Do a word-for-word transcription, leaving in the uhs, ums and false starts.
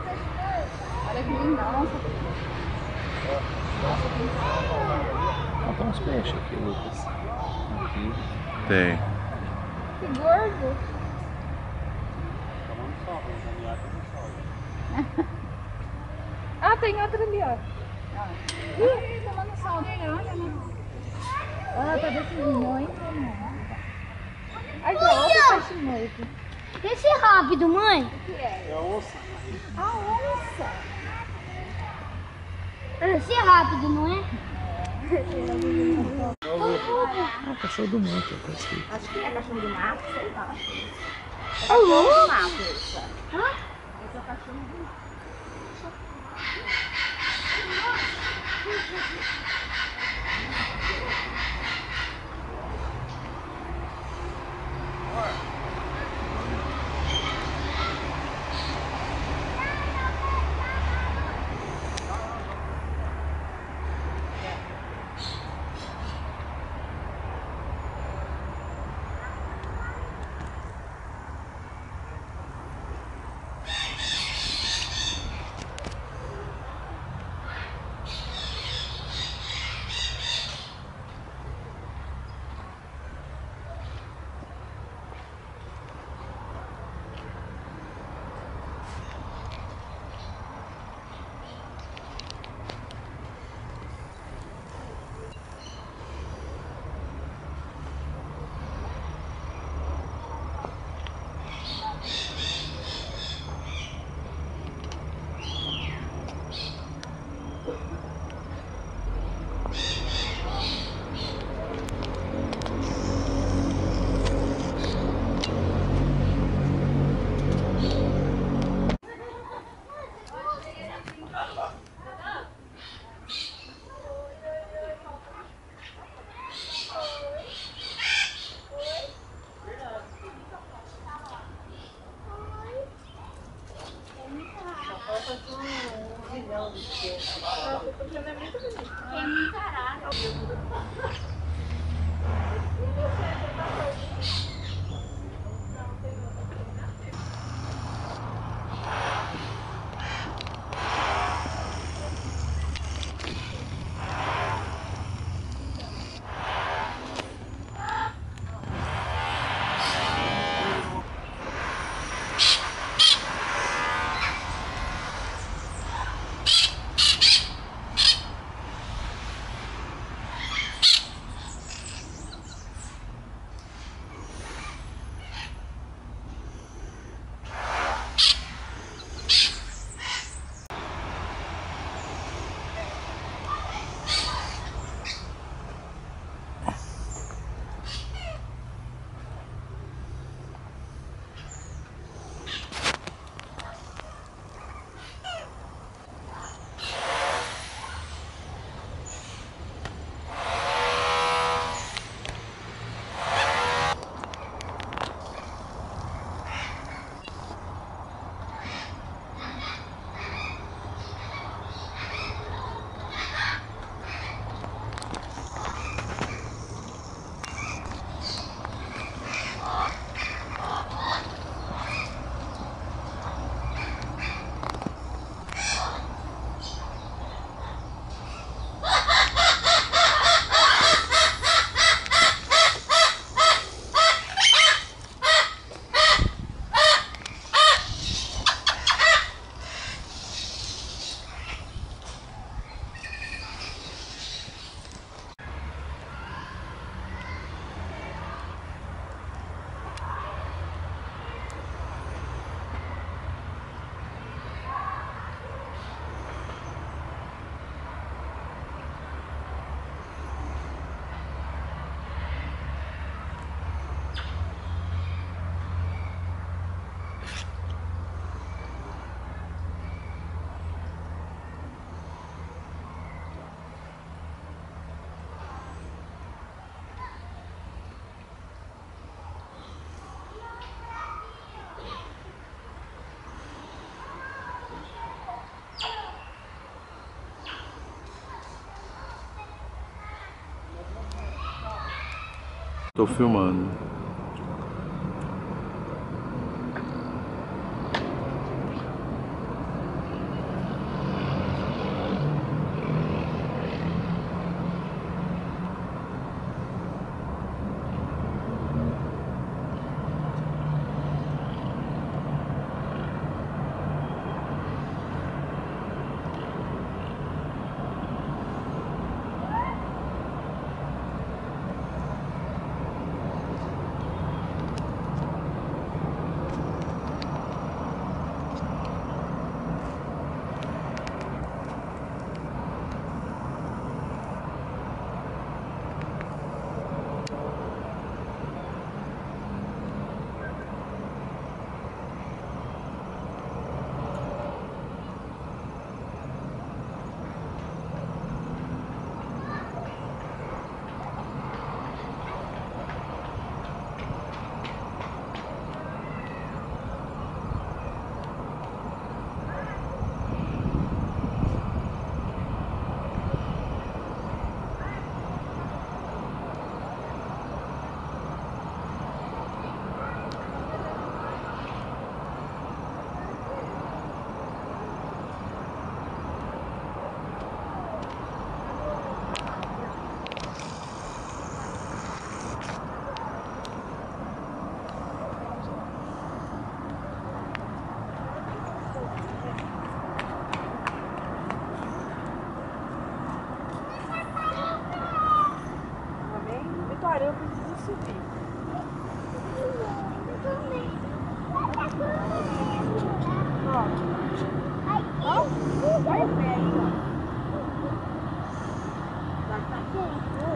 Olha que lindo, nossa. Olha, tem uns peixes aqui, Lucas. Aqui. Tem. Que gordo. Tomando sol, vamos caminhar com o sol. Ah, tem outro ali, ó. Ih, tomando sol dele, olha, né? Ah, tá decidindo, não entra não. Aqui, ó, outro peixe novo. Esse rápido, mãe. O que é? É a onça. A onça. Esse rápido, não é? Ah, cachorro do mato, tá escrito. Acho que é cachorro do mato, sei lá. É Alô? cachorro do mato, esse. Hã? Esse é o cachorro do mato. É muito caraca. Tô filmando. Olha o pé aí, ó. Vai tá quente.